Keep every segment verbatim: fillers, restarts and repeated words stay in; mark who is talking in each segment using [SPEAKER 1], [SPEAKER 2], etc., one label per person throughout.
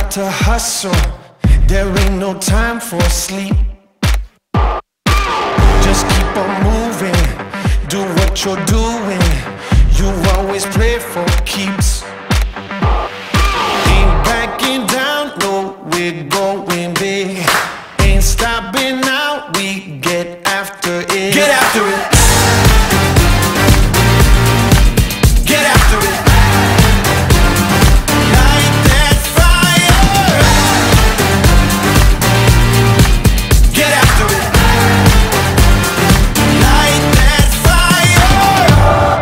[SPEAKER 1] about to hustle, there ain't no time for sleep. Just keep on moving, do what you're doing. You always play for keeps. Ain't backing down, no, we're going big. Ain't stopping now, we get after it. Get after it. Get after it. Light that fire. Get after it. Light that fire.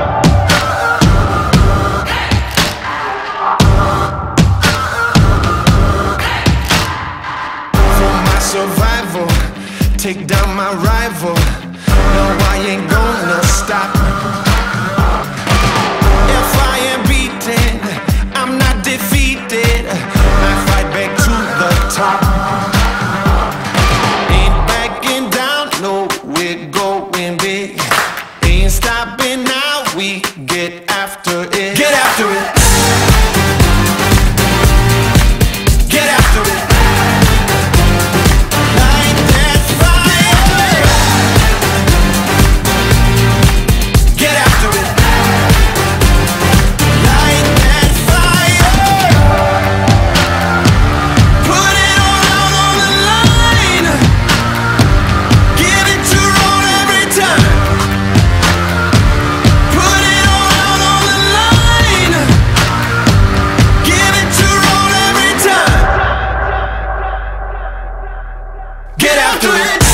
[SPEAKER 1] For my survival, take down my rival. No, I ain't gonna stop. If I am beaten, I'm not defeated. I fight back to the top. Ain't backing down, no, we're going big. Ain't stopping now, we get after it. Get after it. Get after it. Light that fire. Get after it. Light that fire. Put it all out on the line. Give it your all every time. Put it all out on the line. Give it your all every time. Get after it.